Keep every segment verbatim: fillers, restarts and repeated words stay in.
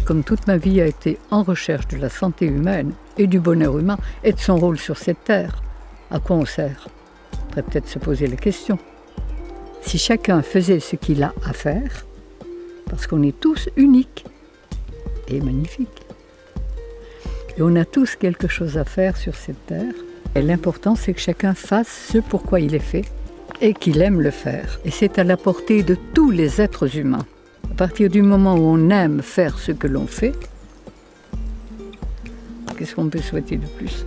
Comme toute ma vie a été en recherche de la santé humaine et du bonheur humain et de son rôle sur cette terre, à quoi on sert? On pourrait peut-être se poser la question. Si chacun faisait ce qu'il a à faire, parce qu'on est tous uniques et magnifiques, et on a tous quelque chose à faire sur cette terre, et l'important c'est que chacun fasse ce pourquoi il est fait et qu'il aime le faire. Et c'est à la portée de tous les êtres humains. À partir du moment où on aime faire ce que l'on fait, qu'est-ce qu'on peut souhaiter de plus?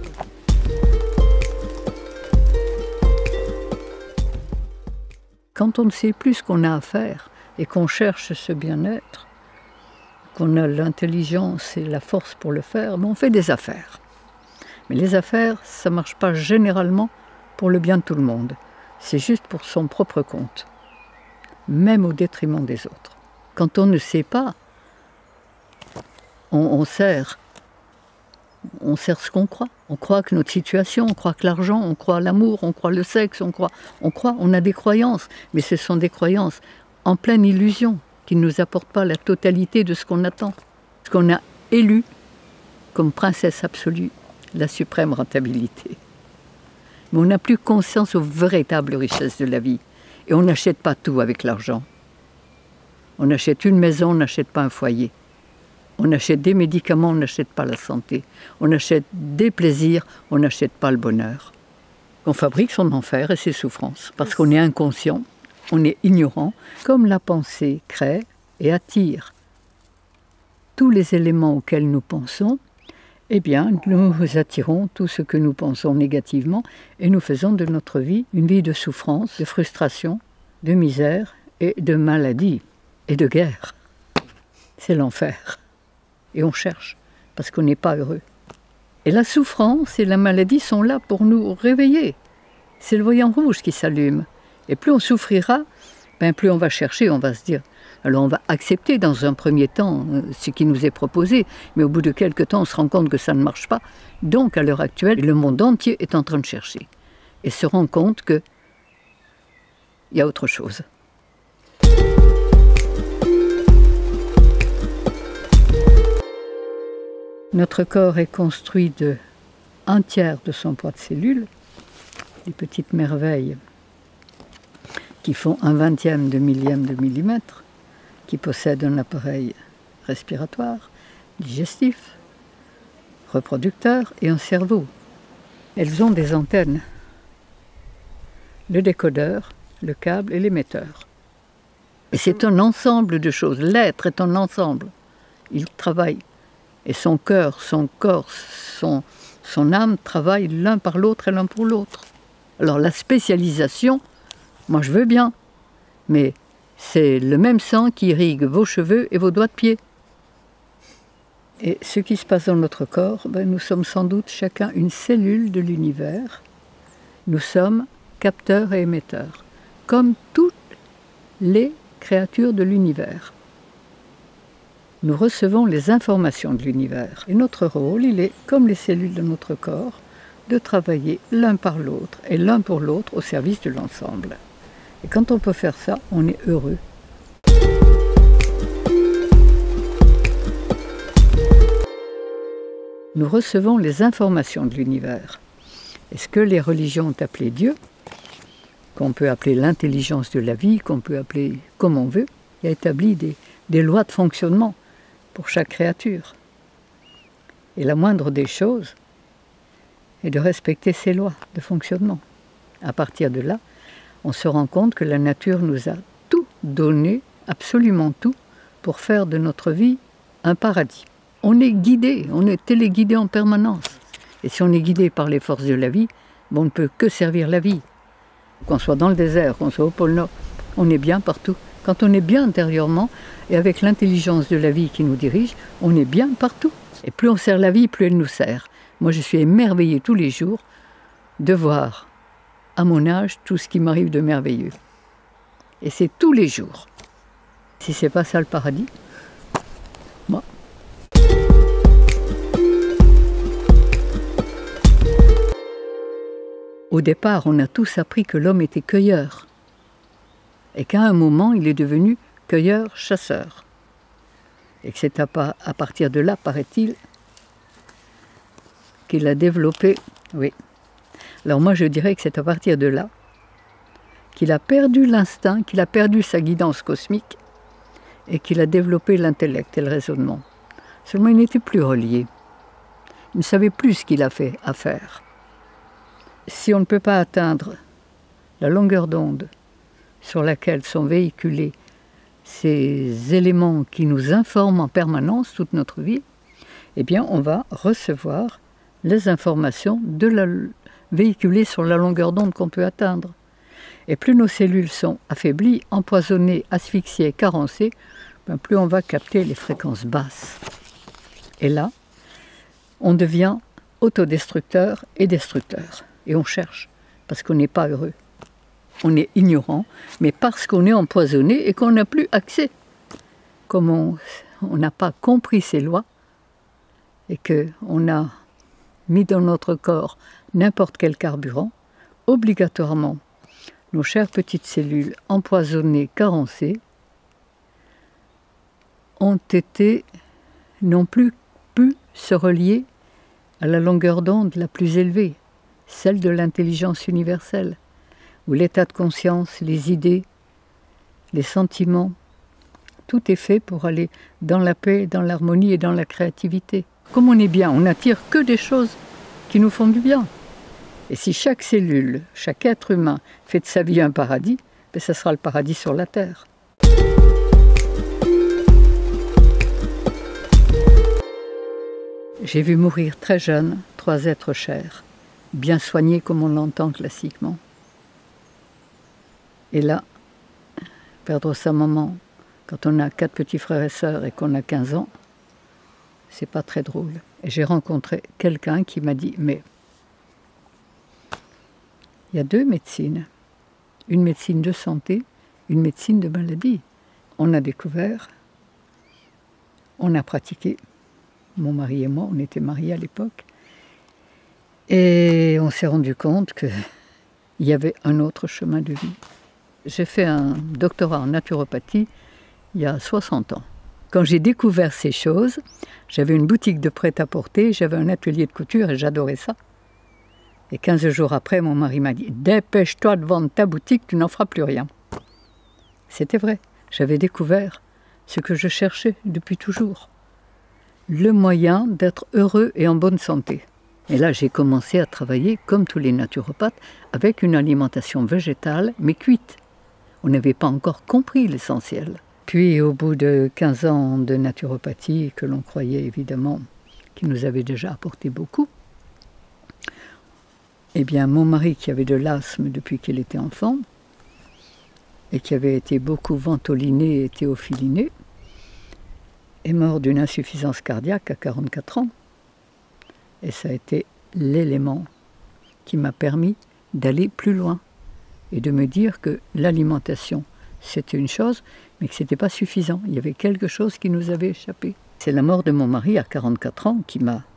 Quand on ne sait plus ce qu'on a à faire et qu'on cherche ce bien-être, qu'on a l'intelligence et la force pour le faire, ben on fait des affaires. Mais les affaires, ça ne marche pas généralement pour le bien de tout le monde. C'est juste pour son propre compte, même au détriment des autres. Quand on ne sait pas, on, on sert, on sert ce qu'on croit. On croit que notre situation, on croit que l'argent, on croit l'amour, on croit le sexe, on croit, on croit, on a des croyances, mais ce sont des croyances en pleine illusion qui ne nous apportent pas la totalité de ce qu'on attend, ce qu'on a élu comme princesse absolue, la suprême rentabilité. Mais on n'a plus conscience aux véritables richesses de la vie et on n'achète pas tout avec l'argent. On achète une maison, on n'achète pas un foyer. On achète des médicaments, on n'achète pas la santé. On achète des plaisirs, on n'achète pas le bonheur. On fabrique son enfer et ses souffrances, parce qu'on est inconscient, on est ignorant, comme la pensée crée et attire tous les éléments auxquels nous pensons, eh bien, nous attirons tout ce que nous pensons négativement et nous faisons de notre vie une vie de souffrance, de frustration, de misère et de maladie. Et de guerre. C'est l'enfer. Et on cherche, parce qu'on n'est pas heureux. Et la souffrance et la maladie sont là pour nous réveiller. C'est le voyant rouge qui s'allume. Et plus on souffrira, ben plus on va chercher, on va se dire. Alors on va accepter dans un premier temps ce qui nous est proposé, mais au bout de quelques temps on se rend compte que ça ne marche pas. Donc à l'heure actuelle, le monde entier est en train de chercher. Et se rend compte qu'il y a autre chose. Notre corps est construit de un tiers de son poids de cellules, les petites merveilles qui font un vingtième de millième de millimètre, qui possèdent un appareil respiratoire, digestif, reproducteur et un cerveau. Elles ont des antennes, le décodeur, le câble et l'émetteur. Et c'est un ensemble de choses. L'être est un ensemble. Il travaille. Et son cœur, son corps, son, son âme travaillent l'un par l'autre et l'un pour l'autre. Alors la spécialisation, moi je veux bien, mais c'est le même sang qui irrigue vos cheveux et vos doigts de pied. Et ce qui se passe dans notre corps, ben, nous sommes sans doute chacun une cellule de l'univers. Nous sommes capteurs et émetteurs, comme toutes les créatures de l'univers. Nous recevons les informations de l'univers. Et notre rôle, il est, comme les cellules de notre corps, de travailler l'un par l'autre et l'un pour l'autre au service de l'ensemble. Et quand on peut faire ça, on est heureux. Nous recevons les informations de l'univers. Et ce que les religions ont appelé Dieu, qu'on peut appeler l'intelligence de la vie, qu'on peut appeler comme on veut, il a établi des, des lois de fonctionnement pour chaque créature. Et la moindre des choses est de respecter ces lois de fonctionnement. À partir de là, on se rend compte que la nature nous a tout donné, absolument tout, pour faire de notre vie un paradis. On est guidé, on est téléguidé en permanence. Et si on est guidé par les forces de la vie, on ne peut que servir la vie. Qu'on soit dans le désert, qu'on soit au pôle Nord, on est bien partout. Quand on est bien intérieurement, et avec l'intelligence de la vie qui nous dirige, on est bien partout. Et plus on sert la vie, plus elle nous sert. Moi, je suis émerveillée tous les jours de voir, à mon âge, tout ce qui m'arrive de merveilleux. Et c'est tous les jours. Si c'est pas ça le paradis, moi. Au départ, on a tous appris que l'homme était cueilleur. Et qu'à un moment, il est devenu cueilleur-chasseur. Et que c'est à, à partir de là, paraît-il, qu'il a développé... Oui. Alors moi, je dirais que c'est à partir de là qu'il a perdu l'instinct, qu'il a perdu sa guidance cosmique et qu'il a développé l'intellect et le raisonnement. Seulement, il n'était plus relié. Il ne savait plus ce qu'il a fait à faire. Si on ne peut pas atteindre la longueur d'onde sur laquelle sont véhiculés ces éléments qui nous informent en permanence toute notre vie, eh bien, on va recevoir les informations de la, véhiculées sur la longueur d'onde qu'on peut atteindre. Et plus nos cellules sont affaiblies, empoisonnées, asphyxiées, carencées, ben plus on va capter les fréquences basses. Et là, on devient autodestructeur et destructeur. Et on cherche, parce qu'on n'est pas heureux. On est ignorant, mais parce qu'on est empoisonné et qu'on n'a plus accès. Comme on n'a pas compris ces lois, et qu'on a mis dans notre corps n'importe quel carburant, obligatoirement, nos chères petites cellules empoisonnées, carencées, ont été, n'ont plus pu se relier à la longueur d'onde la plus élevée, celle de l'intelligence universelle, où l'état de conscience, les idées, les sentiments, tout est fait pour aller dans la paix, dans l'harmonie et dans la créativité. Comme on est bien, on n'attire que des choses qui nous font du bien. Et si chaque cellule, chaque être humain fait de sa vie un paradis, ben ça sera le paradis sur la terre. J'ai vu mourir très jeune trois êtres chers, bien soignés comme on l'entend classiquement. Et là, perdre sa maman quand on a quatre petits frères et sœurs et qu'on a quinze ans, c'est pas très drôle. Et j'ai rencontré quelqu'un qui m'a dit, mais il y a deux médecines, une médecine de santé, une médecine de maladie. On a découvert, on a pratiqué, mon mari et moi, on était mariés à l'époque, et on s'est rendu compte qu'il y avait un autre chemin de vie. J'ai fait un doctorat en naturopathie il y a soixante ans. Quand j'ai découvert ces choses, j'avais une boutique de prêt-à-porter, j'avais un atelier de couture et j'adorais ça. Et quinze jours après, mon mari m'a dit « Dépêche-toi de vendre ta boutique, tu n'en feras plus rien ». C'était vrai, j'avais découvert ce que je cherchais depuis toujours. Le moyen d'être heureux et en bonne santé. Et là, j'ai commencé à travailler, comme tous les naturopathes, avec une alimentation végétale, mais cuite. On n'avait pas encore compris l'essentiel. Puis, au bout de quinze ans de naturopathie, que l'on croyait évidemment, qui nous avait déjà apporté beaucoup, eh bien, mon mari, qui avait de l'asthme depuis qu'il était enfant, et qui avait été beaucoup ventoliné et théophiliné, est mort d'une insuffisance cardiaque à quarante-quatre ans. Et ça a été l'élément qui m'a permis d'aller plus loin et de me dire que l'alimentation, c'était une chose, mais que ce n'était pas suffisant. Il y avait quelque chose qui nous avait échappé. C'est la mort de mon mari à quarante-quatre ans qui m'a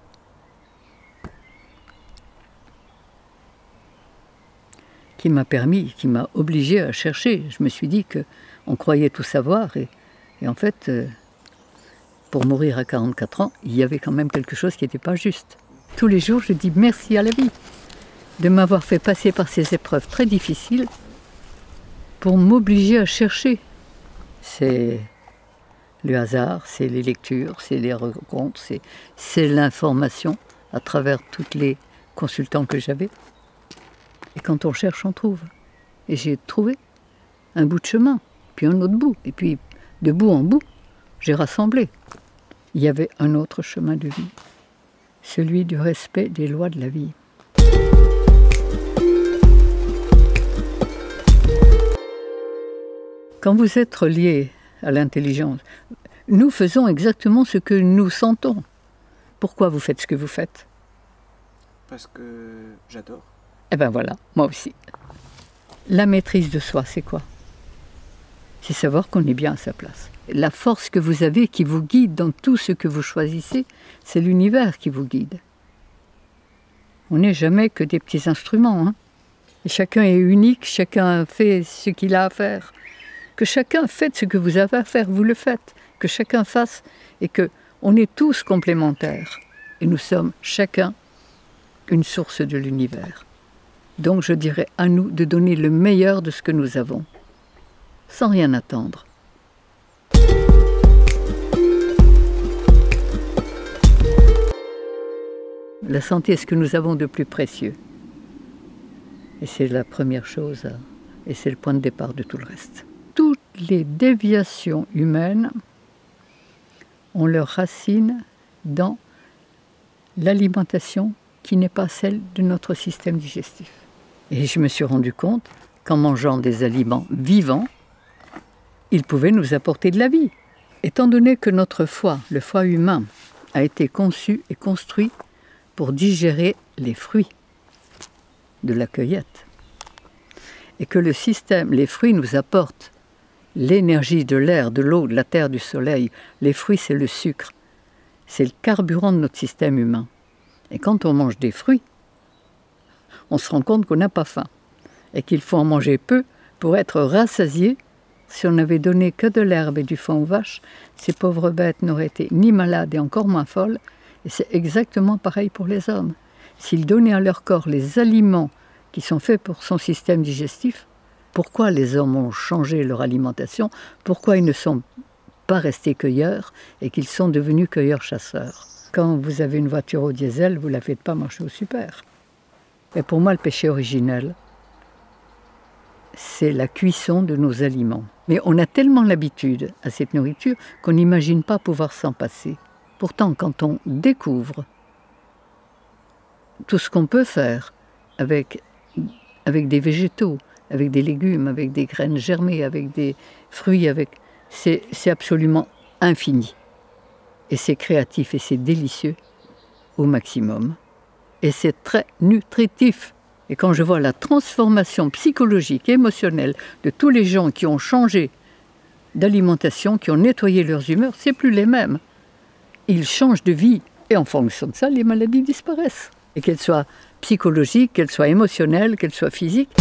qui m'a permis, qui m'a obligé à chercher. Je me suis dit qu'on croyait tout savoir et, et en fait, euh, pour mourir à quarante-quatre ans, il y avait quand même quelque chose qui n'était pas juste. Tous les jours, je dis merci à la vie de m'avoir fait passer par ces épreuves très difficiles pour m'obliger à chercher. C'est le hasard, c'est les lectures, c'est les rencontres, c'est l'information à travers tous les consultants que j'avais. Et quand on cherche, on trouve. Et j'ai trouvé un bout de chemin, puis un autre bout. Et puis, de bout en bout, j'ai rassemblé. Il y avait un autre chemin de vie, celui du respect des lois de la vie. Quand vous êtes relié à l'intelligence, nous faisons exactement ce que nous sentons. Pourquoi vous faites ce que vous faites? Parce que j'adore. Eh bien voilà, moi aussi. La maîtrise de soi, c'est quoi? C'est savoir qu'on est bien à sa place. La force que vous avez qui vous guide dans tout ce que vous choisissez, c'est l'univers qui vous guide. On n'est jamais que des petits instruments, hein? Et chacun est unique, chacun fait ce qu'il a à faire. Que chacun fait ce que vous avez à faire, vous le faites. que chacun fasse et qu'on est tous complémentaires. Et nous sommes chacun une source de l'univers. Donc je dirais à nous de donner le meilleur de ce que nous avons, sans rien attendre. La santé est ce que nous avons de plus précieux. Et c'est la première chose, et c'est le point de départ de tout le reste. Toutes les déviations humaines ont leur racine dans l'alimentation qui n'est pas celle de notre système digestif. Et je me suis rendu compte qu'en mangeant des aliments vivants, ils pouvaient nous apporter de la vie. Étant donné que notre foie, le foie humain, a été conçu et construit pour digérer les fruits de la cueillette, et que le système, les fruits nous apportent l'énergie de l'air, de l'eau, de la terre, du soleil. Les fruits, c'est le sucre. C'est le carburant de notre système humain. Et quand on mange des fruits, on se rend compte qu'on n'a pas faim et qu'il faut en manger peu pour être rassasié. Si on n'avait donné que de l'herbe et du foin aux vaches, ces pauvres bêtes n'auraient été ni malades et encore moins folles. Et c'est exactement pareil pour les hommes. S'ils donnaient à leur corps les aliments qui sont faits pour son système digestif, pourquoi les hommes ont changé leur alimentation? Pourquoi ils ne sont pas restés cueilleurs et qu'ils sont devenus cueilleurs-chasseurs? Quand vous avez une voiture au diesel, vous ne la faites pas marcher au super. Et pour moi, le péché originel, c'est la cuisson de nos aliments. Mais on a tellement l'habitude à cette nourriture qu'on n'imagine pas pouvoir s'en passer. Pourtant, quand on découvre tout ce qu'on peut faire avec, avec des végétaux, avec des légumes, avec des graines germées, avec des fruits, avec... c'est absolument infini. Et c'est créatif et c'est délicieux au maximum. Et c'est très nutritif. Et quand je vois la transformation psychologique et émotionnelle de tous les gens qui ont changé d'alimentation, qui ont nettoyé leurs humeurs, c'est plus les mêmes. Ils changent de vie et en fonction de ça, les maladies disparaissent. Et qu'elles soient psychologiques, qu'elles soient émotionnelles, qu'elles soient physiques.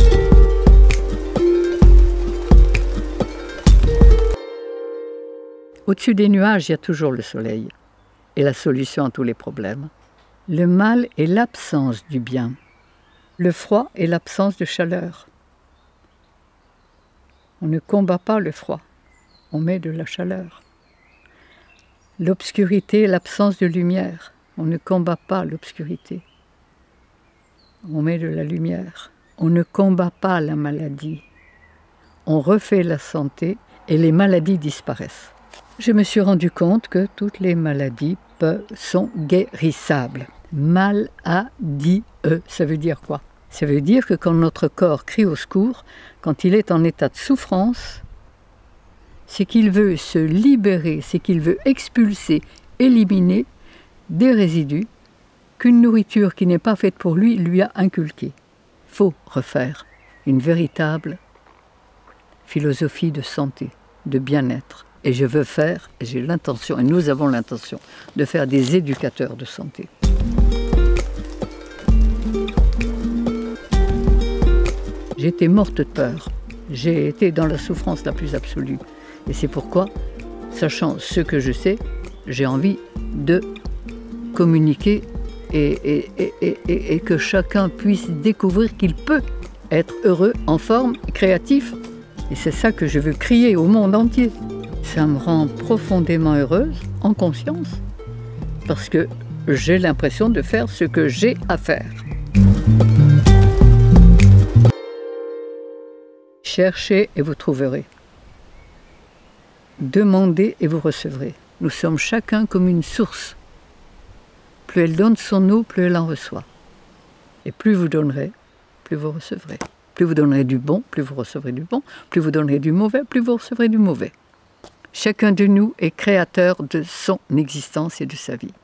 Au-dessus des nuages, il y a toujours le soleil et la solution à tous les problèmes. Le mal est l'absence du bien. Le froid est l'absence de chaleur. On ne combat pas le froid, on met de la chaleur. L'obscurité est l'absence de lumière. On ne combat pas l'obscurité, on met de la lumière. On ne combat pas la maladie, on refait la santé et les maladies disparaissent. Je me suis rendu compte que toutes les maladies peuvent, sont guérissables. Maladie, ça veut dire quoi? Ça veut dire que quand notre corps crie au secours, quand il est en état de souffrance, c'est qu'il veut se libérer, c'est qu'il veut expulser, éliminer des résidus qu'une nourriture qui n'est pas faite pour lui lui a inculqués. Il faut refaire une véritable philosophie de santé, de bien-être. Et je veux faire, et j'ai l'intention, et nous avons l'intention, de faire des éducateurs de santé. J'étais morte de peur. J'ai été dans la souffrance la plus absolue. Et c'est pourquoi, sachant ce que je sais, j'ai envie de communiquer et, et, et, et, et, et que chacun puisse découvrir qu'il peut être heureux, en forme, créatif. Et c'est ça que je veux crier au monde entier. Ça me rend profondément heureuse, en conscience, parce que j'ai l'impression de faire ce que j'ai à faire. Cherchez et vous trouverez. Demandez et vous recevrez. Nous sommes chacun comme une source. Plus elle donne son eau, plus elle en reçoit. Et plus vous donnerez, plus vous recevrez. Plus vous donnerez du bon, plus vous recevrez du bon. Plus vous donnerez du mauvais, plus vous recevrez du mauvais. Chacun de nous est créateur de son existence et de sa vie.